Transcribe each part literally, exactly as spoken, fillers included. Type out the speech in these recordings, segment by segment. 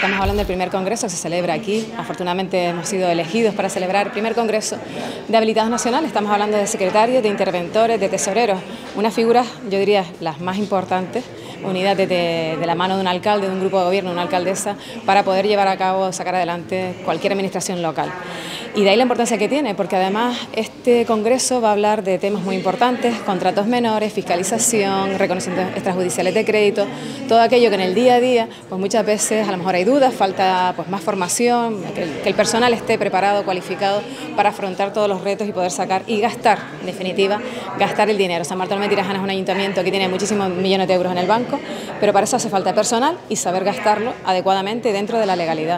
Estamos hablando del primer congreso que se celebra aquí. Afortunadamente hemos sido elegidos para celebrar el primer congreso de habilitados nacionales. Estamos hablando de secretarios, de interventores, de tesoreros. Unas figuras, yo diría, las más importantes, unidas de, de, de la mano de un alcalde, de un grupo de gobierno, una alcaldesa, para poder llevar a cabo, sacar adelante cualquier administración local. Y de ahí la importancia que tiene, porque además este congreso va a hablar de temas muy importantes: contratos menores, fiscalización, reconocimientos extrajudiciales de crédito, todo aquello que en el día a día, pues muchas veces a lo mejor hay dudas, falta pues más formación, que el, que el personal esté preparado, cualificado para afrontar todos los retos y poder sacar y gastar, en definitiva, gastar el dinero. San Bartolomé de Tirajana es un ayuntamiento que tiene muchísimos millones de euros en el banco, pero para eso hace falta personal y saber gastarlo adecuadamente dentro de la legalidad.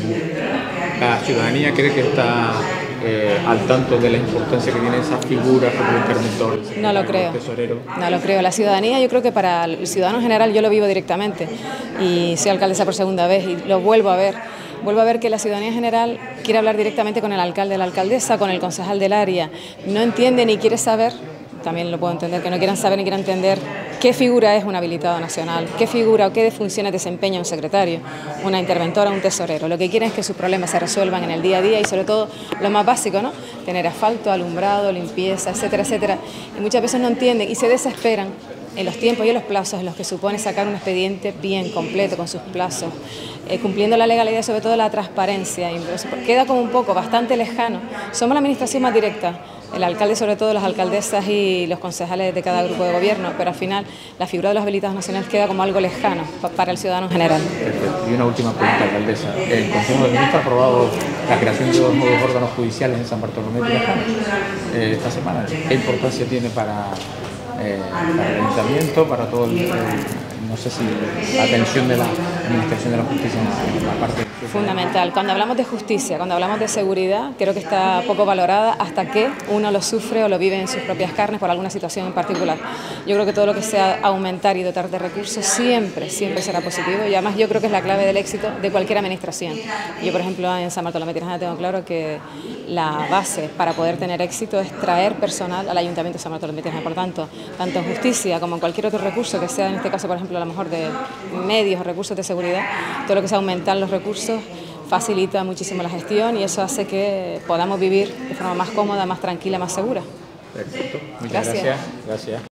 ¿La ciudadanía cree que está eh, al tanto de la importancia que tiene esa figura como interventor? No lo creo, tesorero? no lo creo. La ciudadanía, yo creo que para el ciudadano en general, yo lo vivo directamente y soy alcaldesa por segunda vez y lo vuelvo a ver. Vuelvo a ver que la ciudadanía en general quiere hablar directamente con el alcalde, la alcaldesa, con el concejal del área. No entiende ni quiere saber, también lo puedo entender, que no quieran saber ni quieran entender qué figura es un habilitado nacional, qué figura o qué funciones desempeña un secretario, una interventora, un tesorero. Lo que quieren es que sus problemas se resuelvan en el día a día y sobre todo lo más básico, ¿no? Tener asfalto, alumbrado, limpieza, etcétera, etcétera. Y muchas veces no entienden y se desesperan en los tiempos y en los plazos en los que supone sacar un expediente bien completo, con sus plazos, eh, cumpliendo la legalidad y sobre todo la transparencia. Y queda como un poco bastante lejano. Somos la administración más directa, el alcalde sobre todo, las alcaldesas y los concejales de cada grupo de gobierno, pero al final la figura de los habilitados nacionales queda como algo lejano para el ciudadano en general. Perfecto. Y una última pregunta, alcaldesa. El Consejo de Ministros ha aprobado la creación de dos nuevos órganos judiciales en San Bartolomé de Tirajana eh, esta semana. ¿Qué importancia tiene para, eh, para el ayuntamiento, para todo el, el, no sé si la atención de la administración de la justicia en la parte de... Fundamental. Cuando hablamos de justicia, cuando hablamos de seguridad, creo que está poco valorada hasta que uno lo sufre o lo vive en sus propias carnes por alguna situación en particular. Yo creo que todo lo que sea aumentar y dotar de recursos siempre, siempre será positivo y además yo creo que es la clave del éxito de cualquier administración. Yo, por ejemplo, en San Bartolomé de Tirajana tengo claro que la base para poder tener éxito es traer personal al Ayuntamiento de San Bartolomé de Tirajana. Por tanto, tanto en justicia como en cualquier otro recurso que sea, en este caso, por ejemplo, a lo mejor de medios o recursos de seguridad, todo lo que sea aumentar los recursos facilita muchísimo la gestión y eso hace que podamos vivir de forma más cómoda, más tranquila, más segura. Perfecto. Muchas Gracias. gracias. Gracias.